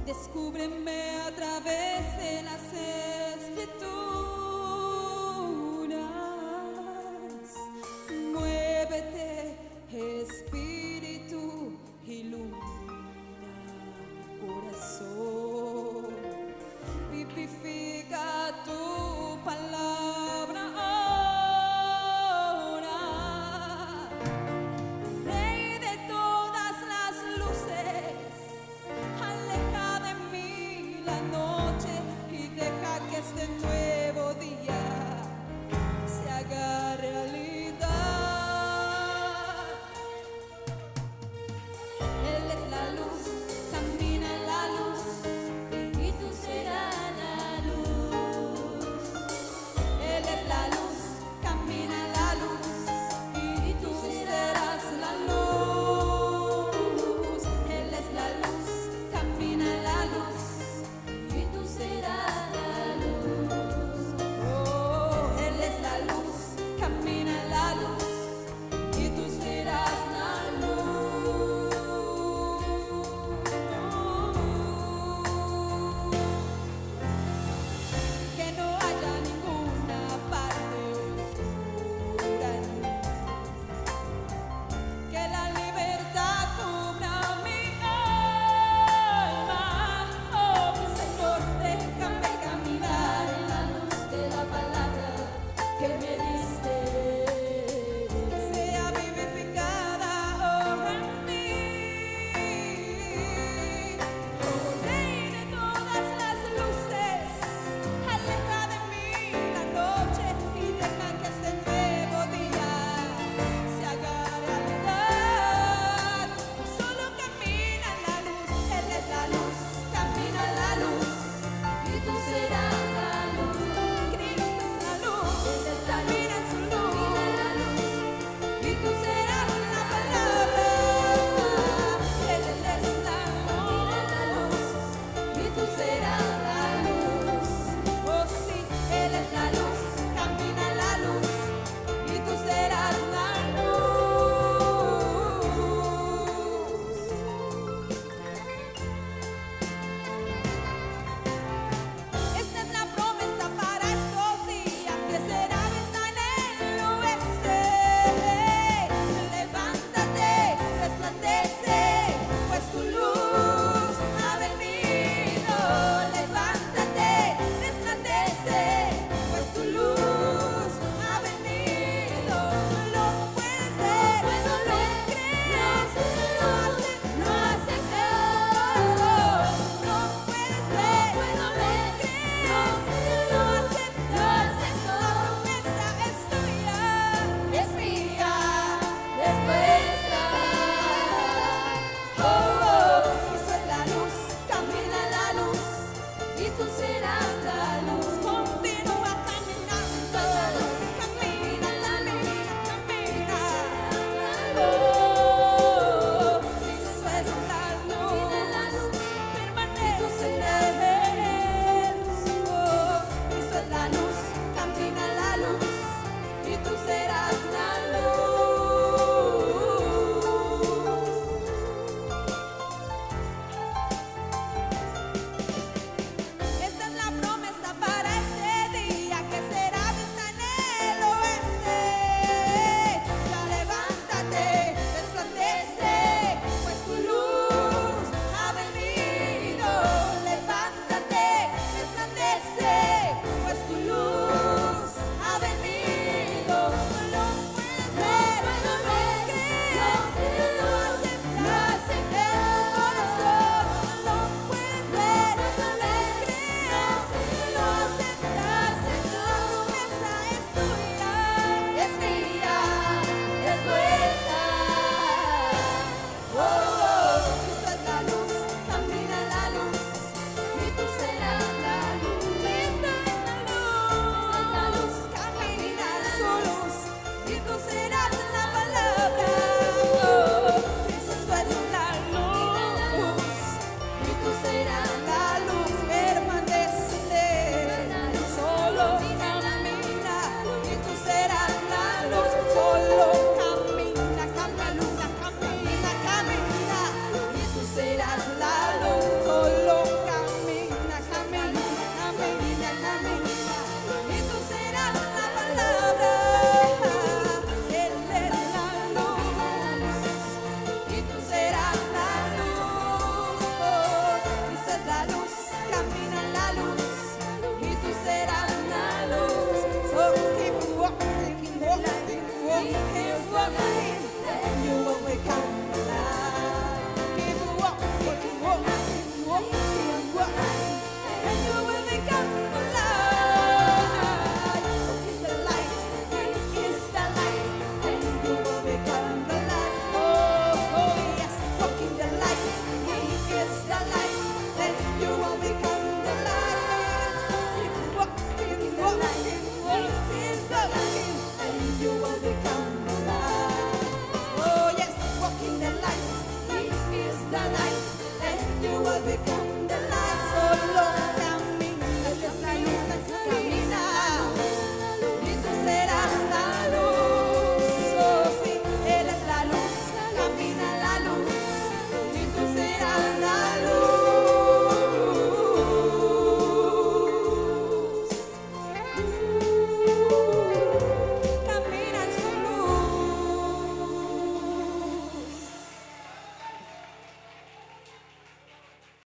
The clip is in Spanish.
Descúbreme a través de las escrituras. Muévete, Espíritu, ilumina mi corazón. Vivifica tu palabra ahora. Rey de todas las luces, aleja de mí la noche y deja que este nuevo become alive. Keep walking, walking, walking, walking, and you will become alive. Walk in the light, He is the light, and you will become alive. Oh, oh yes, walk in the light, He is the light, and you will become the light. Keep walking, walking, He is the light, and you will become alive. Oh yes, walk in the light, He is the light, and you will become